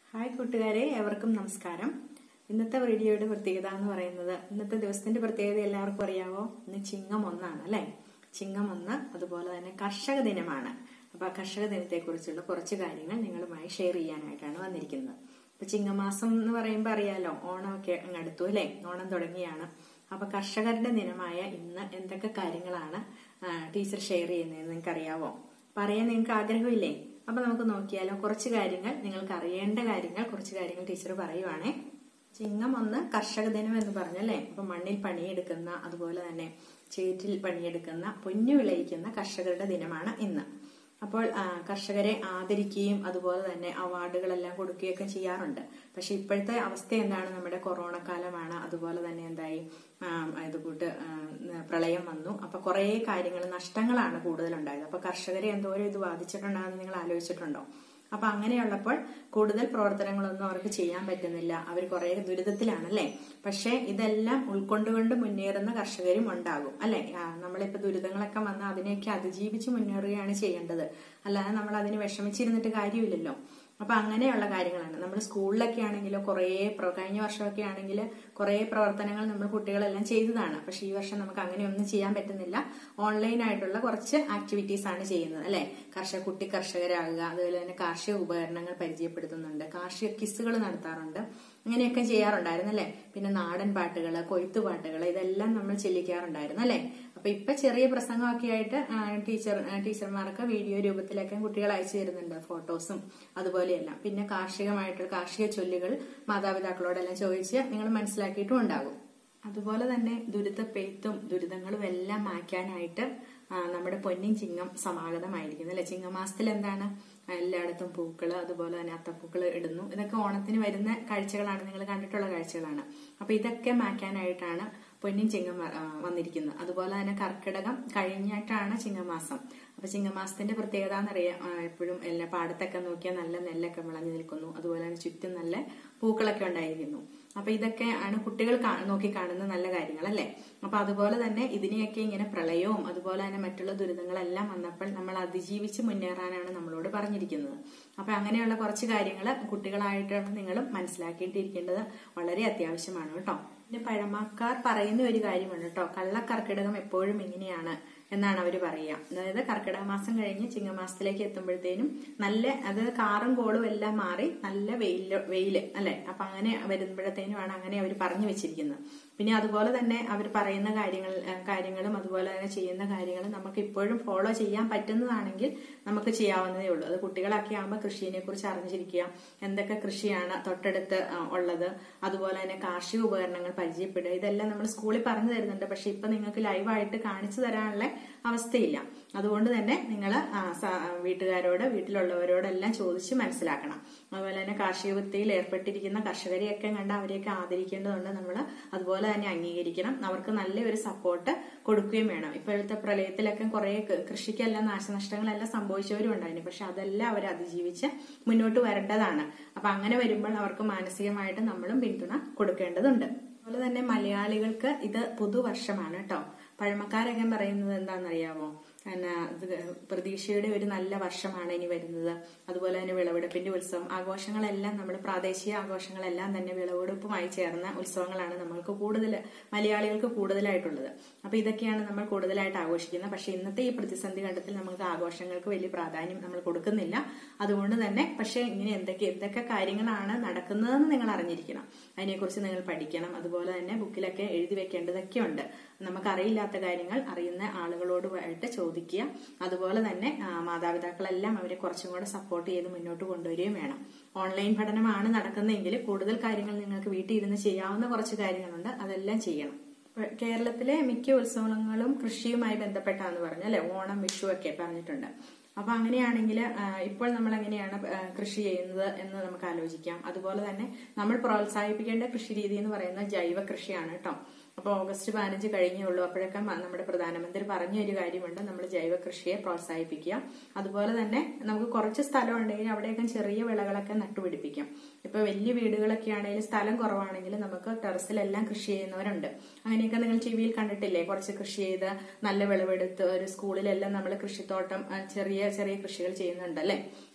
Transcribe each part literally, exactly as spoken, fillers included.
Hi കൂട്ടുകാരെ, എവർക്കും നമസ്കാരം. ഇന്നത്തെ വീഡിയോയുടെ പ്രത്യേകത എന്ന് പറയുന്നത്, ഇന്നത്തെ ദിവസത്തിന്റെ പ്രത്യേകത എല്ലാവർക്കും അറിയാവോ? ഇന്ന് ചിങ്ങം ഒന്നാണ് അല്ലെ. ചിങ്ങം ഒന്ന്, അതുപോലെ തന്നെ കർഷക ദിനമാണ്. അപ്പൊ ആ കർഷക ദിനത്തെ കുറിച്ചുള്ള കുറച്ച് കാര്യങ്ങൾ നിങ്ങളുമായി ഷെയർ ചെയ്യാനായിട്ടാണ് വന്നിരിക്കുന്നത്. ഇപ്പൊ ചിങ്ങമാസം എന്ന് പറയുമ്പോൾ അറിയാലോ, ഓണമൊക്കെ അങ്ങ് അടുത്തു അല്ലെ. ഓണം തുടങ്ങിയാണ്. അപ്പൊ കർഷകരുടെ ദിനമായ ഇന്ന് എന്തൊക്കെ കാര്യങ്ങളാണ് ടീച്ചർ ഷെയർ ചെയ്യുന്നതെന്ന് നിങ്ങൾക്ക് അറിയാവോ? പറയാൻ നിങ്ങൾക്ക് ആഗ്രഹമില്ലേ? അപ്പൊ നമുക്ക് നോക്കിയാലോ. കുറച്ച് കാര്യങ്ങൾ, നിങ്ങൾക്ക് അറിയേണ്ട കാര്യങ്ങൾ കുറച്ച് കാര്യങ്ങൾ ടീച്ചർ പറയുവാണേ. ചിങ്ങം ഒന്ന് കർഷക ദിനം എന്ന് പറഞ്ഞല്ലേ. അപ്പൊ മണ്ണിൽ പണിയെടുക്കുന്ന, അതുപോലെ തന്നെ ചേറ്റിൽ പണിയെടുക്കുന്ന, പൊന്നു വിളയിക്കുന്ന കർഷകരുടെ ദിനമാണ് ഇന്ന്. അപ്പോൾ കർഷകരെ ആദരിക്കുകയും അതുപോലെ തന്നെ അവാർഡുകളെല്ലാം കൊടുക്കുകയൊക്കെ ചെയ്യാറുണ്ട്. പക്ഷെ ഇപ്പോഴത്തെ അവസ്ഥ എന്താണ്? നമ്മുടെ കൊറോണ കാലമാണ്. അതുപോലെ തന്നെ എന്തായി, ഇത് കൂട്ട് പ്രളയം വന്നു. അപ്പൊ കുറെ കാര്യങ്ങൾ, നഷ്ടങ്ങളാണ് കൂടുതലുണ്ടായത്. അപ്പൊ കർഷകരെ എന്തോരം ഇത് ബാധിച്ചിട്ടുണ്ടാകുമെന്ന് നിങ്ങൾ ആലോചിച്ചിട്ടുണ്ടോ? അപ്പൊ അങ്ങനെയുള്ളപ്പോൾ കൂടുതൽ പ്രവർത്തനങ്ങളൊന്നും അവർക്ക് ചെയ്യാൻ പറ്റുന്നില്ല. അവർ കുറെ ദുരിതത്തിലാണല്ലേ. പക്ഷെ ഇതെല്ലാം ഉൾക്കൊണ്ടുകൊണ്ട് മുന്നേറുന്ന കർഷകരും ഉണ്ടാകും അല്ലെ. നമ്മളിപ്പോ ദുരിതങ്ങളൊക്കെ വന്നാൽ അതിനെയൊക്കെ അതിജീവിച്ച് മുന്നേറുകയാണ് ചെയ്യേണ്ടത്. അല്ലാതെ നമ്മൾ അതിന് വിഷമിച്ചിരുന്നിട്ട് കാര്യമില്ലല്ലോ. അപ്പൊ അങ്ങനെയുള്ള കാര്യങ്ങളാണ്. നമ്മൾ സ്കൂളിലൊക്കെ ആണെങ്കിലോ കുറെ കഴിഞ്ഞ വർഷമൊക്കെ ആണെങ്കിൽ കുറെ പ്രവർത്തനങ്ങൾ നമ്മൾ കുട്ടികളെല്ലാം ചെയ്തതാണ്. പക്ഷെ ഈ വർഷം നമുക്ക് അങ്ങനെയൊന്നും ചെയ്യാൻ പറ്റുന്നില്ല. ഓൺലൈൻ ആയിട്ടുള്ള കുറച്ച് ആക്ടിവിറ്റീസ് ആണ് ചെയ്യുന്നത് അല്ലെ. കർഷക കുട്ടി കർഷകരാകുക, അതുപോലെ തന്നെ കാർഷിക ഉപകരണങ്ങൾ പരിചയപ്പെടുത്തുന്നുണ്ട്, കാർഷിക ക്വിസുകൾ നടത്താറുണ്ട്, ഇങ്ങനെയൊക്കെ ചെയ്യാറുണ്ടായിരുന്നു അല്ലെ. പിന്നെ നാടൻ പാട്ടുകള്, കൊയ്ത്തു പാട്ടുകള്, ഇതെല്ലാം നമ്മൾ ചെല്ലിക്കാറുണ്ടായിരുന്നു അല്ലെ. അപ്പൊ ഇപ്പൊ ചെറിയ പ്രസംഗമൊക്കെ ആയിട്ട് ടീച്ചർ ടീച്ചർമാർക്ക് വീഡിയോ രൂപത്തിലൊക്കെ കുട്ടികൾ അയച്ചു തരുന്നുണ്ട്, ഫോട്ടോസും അതുപോലെയെല്ലാം. പിന്നെ കാർഷികമായിട്ടുള്ള കാർഷിക ചൊല്ലുകൾ മാതാപിതാക്കളോടെല്ലാം ചോദിച്ച് നിങ്ങൾ മനസ്സിലാക്കിയിട്ടും ഉണ്ടാകും. അതുപോലെ തന്നെ ദുരിത പെയ്ത്തും ദുരിതങ്ങളും എല്ലാം മാറ്റാനായിട്ട് നമ്മുടെ പൊന്നിൻ ചിങ്ങം സമാഗതമായിരിക്കുന്നു അല്ലെ. ചിങ്ങമാസത്തിൽ എന്താണ്, എല്ലായിടത്തും പൂക്കള്, അതുപോലെ തന്നെ അത്തപ്പൂക്കള് ഇടുന്നു. ഇതൊക്കെ ഓണത്തിന് വരുന്ന കാഴ്ചകളാണ്, നിങ്ങൾ കണ്ടിട്ടുള്ള കാഴ്ചകളാണ്. അപ്പൊ ഇതൊക്കെ മാറ്റാനായിട്ടാണ് പൊന്നിൻ ചിങ്ങം വന്നിരിക്കുന്നത്. അതുപോലെ തന്നെ കർക്കിടകം കഴിഞ്ഞിട്ടാണ് ചിങ്ങമാസം. അപ്പൊ ചിങ്ങമാസത്തിന്റെ പ്രത്യേകത എന്നറിയാം, എപ്പോഴും എല്ലാ പാടത്തൊക്കെ നോക്കിയാൽ നല്ല നെല്ലൊക്കെ വിളഞ്ഞു നിൽക്കുന്നു. അതുപോലെ തന്നെ ചുറ്റും നല്ല പൂക്കളൊക്കെ ഉണ്ടായിരിക്കുന്നു. അപ്പൊ ഇതൊക്കെ ആണ് കുട്ടികൾ നോക്കി കാണുന്ന നല്ല കാര്യങ്ങൾ അല്ലെ. അപ്പൊ അതുപോലെ തന്നെ ഇതിനെയൊക്കെ ഇങ്ങനെ പ്രളയവും അതുപോലെ തന്നെ മറ്റുള്ള ദുരിതങ്ങളെല്ലാം വന്നപ്പോൾ നമ്മൾ അതിജീവിച്ച് മുന്നേറാനാണ് നമ്മളോട് പറഞ്ഞിരിക്കുന്നത്. അപ്പൊ അങ്ങനെയുള്ള കുറച്ച് കാര്യങ്ങൾ കുട്ടികളായിട്ടാണ് നിങ്ങളും മനസ്സിലാക്കിയിട്ടിരിക്കേണ്ടത് വളരെ അത്യാവശ്യമാണ് കേട്ടോ. പിന്നെ പഴമക്കാർ പറയുന്ന ഒരു കാര്യമാണ് കേട്ടോ, കള്ളക്കർക്കിടകം എപ്പോഴും ഇങ്ങനെയാണ് എന്നാണ് അവര് പറയുക. അതായത് കർക്കിടക മാസം കഴിഞ്ഞ് ചിങ്ങമാസത്തിലേക്ക് എത്തുമ്പോഴത്തേനും നല്ല, അത് കാറും കോളും എല്ലാം മാറി നല്ല വെയില് വെയില് അല്ലെ. അപ്പൊ അങ്ങനെ വരുമ്പോഴത്തേനുമാണ് അങ്ങനെ അവർ പറഞ്ഞു വെച്ചിരിക്കുന്നത്. പിന്നെ അതുപോലെ തന്നെ അവർ പറയുന്ന കാര്യങ്ങൾ കാര്യങ്ങളും അതുപോലെ തന്നെ ചെയ്യുന്ന കാര്യങ്ങളും നമുക്ക് ഇപ്പോഴും ഫോളോ ചെയ്യാൻ പറ്റുന്നതാണെങ്കിൽ നമുക്ക് ചെയ്യാവുന്നതേ ഉള്ളൂ. അത് കുട്ടികളൊക്കെ ആകുമ്പോൾ കൃഷിയെ കുറിച്ച് അറിഞ്ഞിരിക്കുക, എന്തൊക്കെ കൃഷിയാണ് തൊട്ടടുത്ത് ഉള്ളത്, അതുപോലെ തന്നെ കാർഷിക ഉപകരണങ്ങൾ പരിചയപ്പെടുക, ഇതെല്ലാം നമ്മൾ സ്കൂളിൽ പറഞ്ഞു തരുന്നുണ്ട്. പക്ഷെ ഇപ്പൊ നിങ്ങൾക്ക് ലൈവായിട്ട് കാണിച്ചു തരാനുള്ള അവസ്ഥയില്ല. അതുകൊണ്ട് തന്നെ നിങ്ങൾ വീട്ടുകാരോട് വീട്ടിലുള്ളവരോടെല്ലാം ചോദിച്ച് മനസ്സിലാക്കണം. അതുപോലെ തന്നെ കാർഷിക വൃത്തിയിൽ ഏർപ്പെട്ടിരിക്കുന്ന കർഷകരെയൊക്കെ കണ്ട് അവരെയൊക്കെ ആദരിക്കേണ്ടതുണ്ട് നമ്മൾ. അതുപോലെ തന്നെ അംഗീകരിക്കണം, അവർക്ക് നല്ലൊരു സപ്പോർട്ട് കൊടുക്കുകയും വേണം. ഇപ്പോഴത്തെ പ്രളയത്തിലൊക്കെ കുറെ കൃഷിക്കെല്ലാം നാശനഷ്ടങ്ങളെല്ലാം സംഭവിച്ചവരും ഉണ്ടായിരുന്നു. പക്ഷെ അതെല്ലാം അവർ അതിജീവിച്ച് മുന്നോട്ട് വരേണ്ടതാണ്. അപ്പൊ അങ്ങനെ വരുമ്പോൾ അവർക്ക് മാനസികമായിട്ട് നമ്മളും പിന്തുണ കൊടുക്കേണ്ടതുണ്ട്. അതുപോലെ തന്നെ മലയാളികൾക്ക് ഇത് പുതുവർഷമാണ് കേട്ടോ. പഴമക്കാരൊക്കെ പറയുന്നത് എന്താണെന്നറിയാമോ? പിന്നെ പ്രതീക്ഷയുടെ ഒരു നല്ല വർഷമാണ് ഇനി വരുന്നത്. അതുപോലെ തന്നെ വിളവെടുപ്പിന്റെ ഉത്സവം, ആഘോഷങ്ങളെല്ലാം നമ്മൾ പ്രാദേശിക ആഘോഷങ്ങളെല്ലാം തന്നെ വിളവെടുപ്പുമായി ചേർന്ന ഉത്സവങ്ങളാണ് നമ്മൾക്ക് കൂടുതൽ, മലയാളികൾക്ക് കൂടുതലായിട്ടുള്ളത്. അപ്പൊ ഇതൊക്കെയാണ് നമ്മൾ കൂടുതലായിട്ട് ആഘോഷിക്കുന്നത്. പക്ഷെ ഇന്നത്തെ ഈ പ്രതിസന്ധി ഘട്ടത്തിൽ നമുക്ക് ആഘോഷങ്ങൾക്ക് വലിയ പ്രാധാന്യം നമ്മൾ കൊടുക്കുന്നില്ല. അതുകൊണ്ട് തന്നെ പക്ഷെ ഇങ്ങനെ എന്തൊക്കെ എന്തൊക്കെ കാര്യങ്ങളാണ് നടക്കുന്നതെന്ന് നിങ്ങൾ അറിഞ്ഞിരിക്കണം. അതിനെക്കുറിച്ച് നിങ്ങൾ പഠിക്കണം. അതുപോലെ തന്നെ ബുക്കിലൊക്കെ എഴുതി വെക്കേണ്ടതൊക്കെ ഉണ്ട്. നമുക്കറിയില്ലാത്ത കാര്യങ്ങൾ അറിയുന്ന ആളുകളോടുമായിട്ട് ചോദിക്കുക. അതുപോലെ തന്നെ മാതാപിതാക്കളെല്ലാം അവരെ കുറച്ചും കൂടെ സപ്പോർട്ട് ചെയ്ത് മുന്നോട്ട് കൊണ്ടുവരികയും വേണം. ഓൺലൈൻ പഠനമാണ് നടക്കുന്നതെങ്കിൽ കൂടുതൽ കാര്യങ്ങൾ നിങ്ങൾക്ക് വീട്ടിൽ ഇരുന്ന് ചെയ്യാവുന്ന കുറച്ച് കാര്യങ്ങളുണ്ട്, അതെല്ലാം ചെയ്യണം. കേരളത്തിലെ മിക്ക ഉത്സവങ്ങളും കൃഷിയുമായി ബന്ധപ്പെട്ടാന്ന് പറഞ്ഞു അല്ലെ. ഓണം, വിഷു ഒക്കെ പറഞ്ഞിട്ടുണ്ട്. അപ്പൊ അങ്ങനെയാണെങ്കിൽ ഇപ്പോൾ നമ്മൾ എങ്ങനെയാണ് കൃഷി ചെയ്യുന്നത് എന്ന് നമുക്ക് ആലോചിക്കാം. അതുപോലെ തന്നെ നമ്മൾ പ്രോത്സാഹിപ്പിക്കേണ്ട കൃഷി രീതി എന്ന് പറയുന്നത് ജൈവ കൃഷിയാണ് കേട്ടോ. അപ്പൊ ഓഗസ്റ്റ് പതിനഞ്ച് കഴിഞ്ഞേ ഉള്ളൂ. അപ്പോഴൊക്കെ നമ്മുടെ പ്രധാനമന്ത്രി പറഞ്ഞ ഒരു കാര്യമുണ്ട്, നമ്മൾ ജൈവ കൃഷിയെ പ്രോത്സാഹിപ്പിക്കുക. അതുപോലെ തന്നെ നമുക്ക് കുറച്ച് സ്ഥലം ഉണ്ടെങ്കിൽ അവിടെയൊക്കെ ചെറിയ വിളകളൊക്കെ നട്ടുപിടിപ്പിക്കാം. ഇപ്പൊ വലിയ വീടുകളൊക്കെ ആണെങ്കിൽ സ്ഥലം കുറവാണെങ്കിൽ നമുക്ക് ടെറസിലെല്ലാം കൃഷി ചെയ്യുന്നവരുണ്ട്. അങ്ങനെയൊക്കെ നിങ്ങൾ ടി വിയിൽ കണ്ടിട്ടില്ലേ? കുറച്ച് കൃഷി ചെയ്ത് നല്ല വിളവെടുത്ത് ഒരു സ്കൂളിലെല്ലാം നമ്മൾ കൃഷിത്തോട്ടം ചെറിയ ചെറിയ കൃഷികൾ ചെയ്യുന്നുണ്ട് അല്ലെ.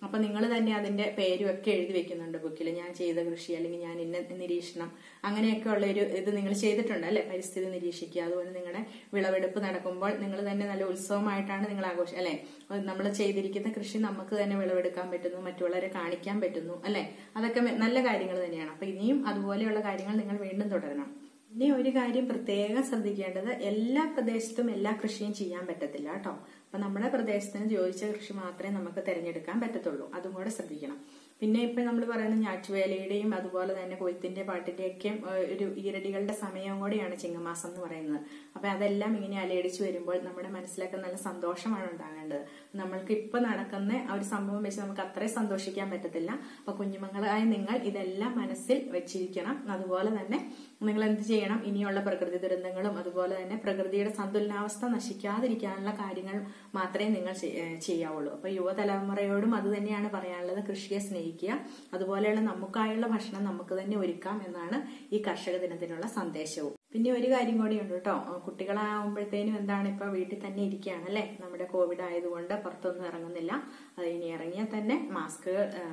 അപ്പൊ നിങ്ങൾ തന്നെ അതിന്റെ പേരും ഒക്കെ എഴുതി വെക്കുന്നുണ്ട് ബുക്കിൽ. ഞാൻ ചെയ്ത കൃഷി അല്ലെങ്കിൽ ഞാൻ ഇന്ന നിരീക്ഷണം അങ്ങനെയൊക്കെ ഉള്ള ഒരു ഇത് നിങ്ങൾ ചെയ്തിട്ടുണ്ട് അല്ലെ. പരിസ്ഥിതി നിരീക്ഷിക്കുക, അതുപോലെ നിങ്ങളുടെ വിളവെടുപ്പ് നടക്കുമ്പോൾ നിങ്ങൾ തന്നെ നല്ല ഉത്സവമായിട്ടാണ് നിങ്ങൾ ആഘോഷം അല്ലെ. നമ്മൾ ചെയ്തിരിക്കുന്ന കൃഷി നമുക്ക് തന്നെ വിളവെടുക്കാൻ പറ്റുന്നു, മറ്റുള്ളവരെ കാണിക്കാൻ പറ്റുന്നു അല്ലെ. അതൊക്കെ നല്ല കാര്യങ്ങൾ തന്നെയാണ്. അപ്പൊ ഇനിയും അതുപോലെയുള്ള കാര്യങ്ങൾ നിങ്ങൾ വീണ്ടും തുടരണം. ഇനി ഒരു കാര്യം പ്രത്യേകം ശ്രദ്ധിക്കേണ്ടത്, എല്ലാ പ്രദേശത്തും എല്ലാ കൃഷിയും ചെയ്യാൻ പറ്റത്തില്ല കേട്ടോ. അപ്പൊ നമ്മുടെ പ്രദേശത്തിന് യോജിച്ച കൃഷി മാത്രമേ നമുക്ക് തിരഞ്ഞെടുക്കാൻ പറ്റത്തുള്ളൂ. അതും കൂടെ ശ്രദ്ധിക്കണം. പിന്നെ ഇപ്പൊ നമ്മൾ പറയുന്ന ഞാറ്റുവേലയുടെയും അതുപോലെ തന്നെ കൊയ്ത്തിന്റെ പാട്ടിന്റെയൊക്കെ ഒരു ഈരടികളുടെ സമയവും കൂടെയാണ് ചിങ്ങമാസം എന്ന് പറയുന്നത്. അപ്പൊ അതെല്ലാം ഇങ്ങനെ അലയടിച്ചു വരുമ്പോൾ നമ്മുടെ മനസ്സിലൊക്കെ നല്ല സന്തോഷമാണ് ഉണ്ടാകേണ്ടത്. നമ്മൾക്ക് ഇപ്പൊ നടക്കുന്ന ആ ഒരു സംഭവം വെച്ച് നമുക്ക് അത്രയും സന്തോഷിക്കാൻ പറ്റത്തില്ല. അപ്പൊ കുഞ്ഞുമക്കളായ നിങ്ങൾ ഇതെല്ലാം മനസ്സിൽ വെച്ചിരിക്കണം. അതുപോലെ തന്നെ നിങ്ങൾ എന്ത് ചെയ്യണം, ഇനിയുള്ള പ്രകൃതി ദുരന്തങ്ങളും അതുപോലെ തന്നെ പ്രകൃതിയുടെ സന്തുലനാവസ്ഥ നശിക്കാതിരിക്കാനുള്ള കാര്യങ്ങൾ മാത്രമേ നിങ്ങൾ ചെയ്യാവുള്ളൂ. അപ്പൊ യുവതലമുറയോടും അത് തന്നെയാണ് പറയാനുള്ളത്. കൃഷിയെ സ്നേഹിക്കുക, അതുപോലെയുള്ള നമുക്കായുള്ള ഭക്ഷണം നമുക്ക് തന്നെ ഒരുക്കാം എന്നാണ് ഈ കർഷക ദിനത്തിനുള്ള സന്ദേശവും. പിന്നെ ഒരു കാര്യം കൂടിയുണ്ട് കേട്ടോ. കുട്ടികളാവുമ്പോഴത്തേനും എന്താണ്, ഇപ്പൊ വീട്ടിൽ തന്നെ ഇരിക്കുകയാണ് അല്ലെ. നമ്മുടെ കോവിഡ് ആയതുകൊണ്ട് പുറത്തൊന്നും ഇറങ്ങുന്നില്ല. അത് ഇനി ഇറങ്ങിയാൽ തന്നെ മാസ്ക്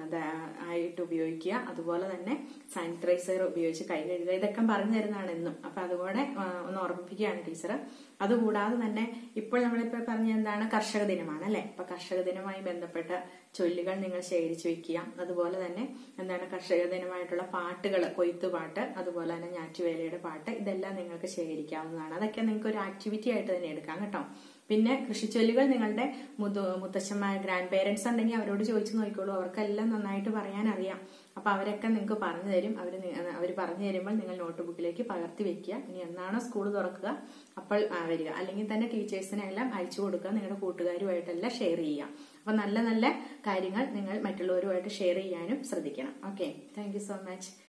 ആയിട്ട് ഉപയോഗിക്കുക, അതുപോലെ തന്നെ സാനിറ്റൈസർ ഉപയോഗിച്ച് കൈ കഴുകുക. ഇതൊക്കെ പറഞ്ഞു തരുന്നതാണ് എന്നും. അപ്പൊ അതുകൂടെ ഒന്ന് ഓർമ്മിപ്പിക്കുകയാണ് ടീച്ചർ. അതുകൂടാതെ തന്നെ ഇപ്പോൾ നമ്മളിപ്പോ പറഞ്ഞ എന്താണ്, കർഷക ദിനമാണ് അല്ലെ. അപ്പൊ കർഷക ദിനവുമായി ബന്ധപ്പെട്ട ചൊല്ലുകൾ നിങ്ങൾ ശേഖരിച്ചു വെക്കുക. അതുപോലെ തന്നെ എന്താണ്, കർഷക ദിനമായിട്ടുള്ള പാട്ടുകൾ, കൊയ്ത്തുപാട്ട്, അതുപോലെ തന്നെ ഞാറ്റുവേലയുടെ പാട്ട്, ഇതെല്ലാം നിങ്ങൾക്ക് ശേഖരിക്കാവുന്നതാണ്. അതൊക്കെ നിങ്ങൾക്ക് ഒരു ആക്ടിവിറ്റി ആയിട്ട് തന്നെ എടുക്കാം കേട്ടോ. പിന്നെ കൃഷിച്ചൊല്ലുകൾ നിങ്ങളുടെ മുതു മുത്തച്ഛന്മാർ ഗ്രാൻഡ് പേരൻസ് ഉണ്ടെങ്കിൽ അവരോട് ചോദിച്ചു നോക്കിക്കോളൂ. അവർക്കെല്ലാം നന്നായിട്ട് പറയാൻ അറിയാം. അപ്പൊ അവരൊക്കെ നിങ്ങൾക്ക് പറഞ്ഞു തരും. അവർ അവർ പറഞ്ഞു തരുമ്പോൾ നിങ്ങൾ നോട്ട് ബുക്കിലേക്ക് പകർത്തി വെക്കുക. ഇനി എന്നാണോ സ്കൂൾ തുറക്കുക അപ്പോൾ വരിക, അല്ലെങ്കിൽ തന്നെ ടീച്ചേഴ്സിനെ എല്ലാം അയച്ചു കൊടുക്കുക. നിങ്ങളുടെ കൂട്ടുകാരുമായിട്ടെല്ലാം ഷെയർ ചെയ്യുക. അപ്പൊ നല്ല നല്ല കാര്യങ്ങൾ നിങ്ങൾ മറ്റുള്ളവരുമായിട്ട് ഷെയർ ചെയ്യാനും ശ്രദ്ധിക്കണം. Okay, thank you so much.